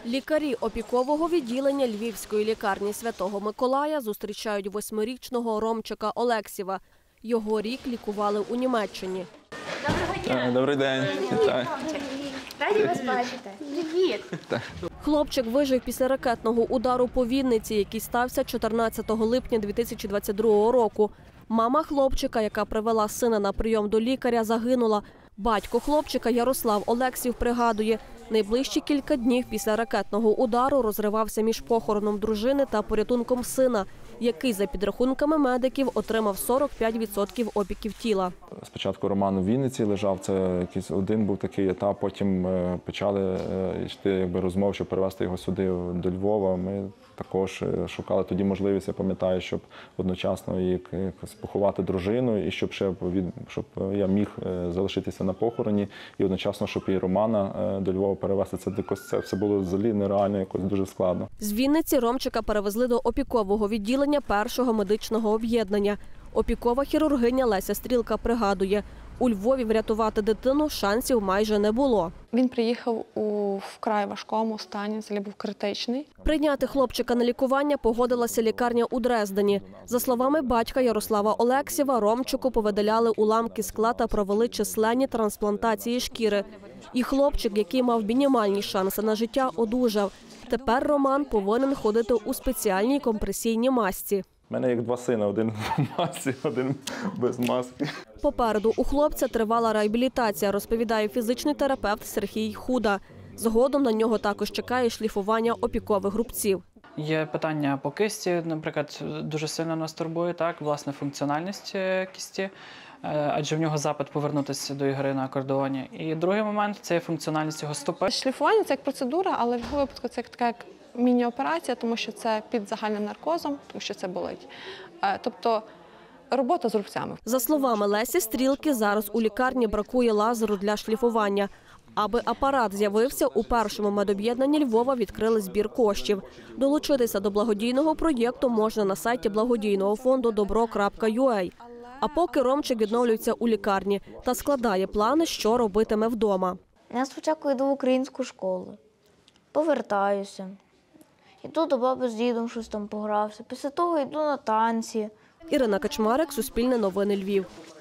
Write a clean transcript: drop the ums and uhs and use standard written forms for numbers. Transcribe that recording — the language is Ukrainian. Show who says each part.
Speaker 1: Лікарі опікового відділення Львівської лікарні Святого Миколая зустрічають 8-річного Ромчика Олексєва. Його рік лікували у Німеччині.
Speaker 2: Доброго дня!
Speaker 3: Добрий день! Вітаю!
Speaker 2: Раді вас бачити! Привіт!
Speaker 1: Хлопчик вижив після ракетного удару по Вінниці, який стався 14 липня 2022 року. Мама хлопчика, яка привела сина на прийом до лікаря, загинула. Батько хлопчика Ярослав Олексєв пригадує, найближчі кілька днів після ракетного удару розривався між похороном дружини та порятунком сина, який, за підрахунками медиків, отримав 45% опіків тіла.
Speaker 3: Спочатку Роман у Вінниці лежав, це якийсь один був такий етап, потім почали йти розмови, щоб перевезти його сюди, до Львова. Ми також шукали тоді можливість, я пам'ятаю, щоб одночасно якось поховати дружину, і щоб я міг залишитися на похороні, і одночасно, щоб і Романа до Львова перевезти. Це все було взагалі нереально, якось дуже складно.
Speaker 1: З Вінниці Ромчика перевезли до опікового відділення першого медичного об'єднання. Опікова хірургиня Леся Стрілка пригадує, у Львові врятувати дитину шансів майже не було.
Speaker 4: Він приїхав у вкрай важкому стані, взагалі був критичний.
Speaker 1: Прийняти хлопчика на лікування погодилася лікарня у Дрездені. За словами батька Ярослава Олексєва, Ромчику повидаляли уламки скла та провели численні трансплантації шкіри. І хлопчик, який мав мінімальні шанси на життя, одужав. Тепер Роман повинен ходити у спеціальній компресійній масці.
Speaker 3: У мене як два сини, один в масці, один без маски.
Speaker 1: Попереду у хлопця тривала реабілітація, розповідає фізичний терапевт Сергій Худа. Згодом на нього також чекає шліфування опікових грубців.
Speaker 5: Є питання по кисті, наприклад, дуже сильно нас турбує, так, власне, функціональність кисті, адже в нього запит повернутися до ігри на акордеоні. І другий момент – це функціональність його стопи.
Speaker 4: Шліфування – це як процедура, але в його випадку це така як міні-операція, тому що це під загальним наркозом, тому що це болить. Тобто робота з рубцями.
Speaker 1: За словами Лесі Стрілки, зараз у лікарні бракує лазеру для шліфування. Аби апарат з'явився, у першому медоб'єднанні Львова відкрили збір коштів. Долучитися до благодійного проєкту можна на сайті благодійного фонду dobro.ua. А поки Ромчик відновлюється у лікарні та складає плани, що робитиме вдома.
Speaker 2: Я спочатку йду в українську школу, повертаюся, йду до баби з дідом, щось там погрався, після того йду на танці.
Speaker 1: Ірина Качмарик, Суспільне новини, Львів.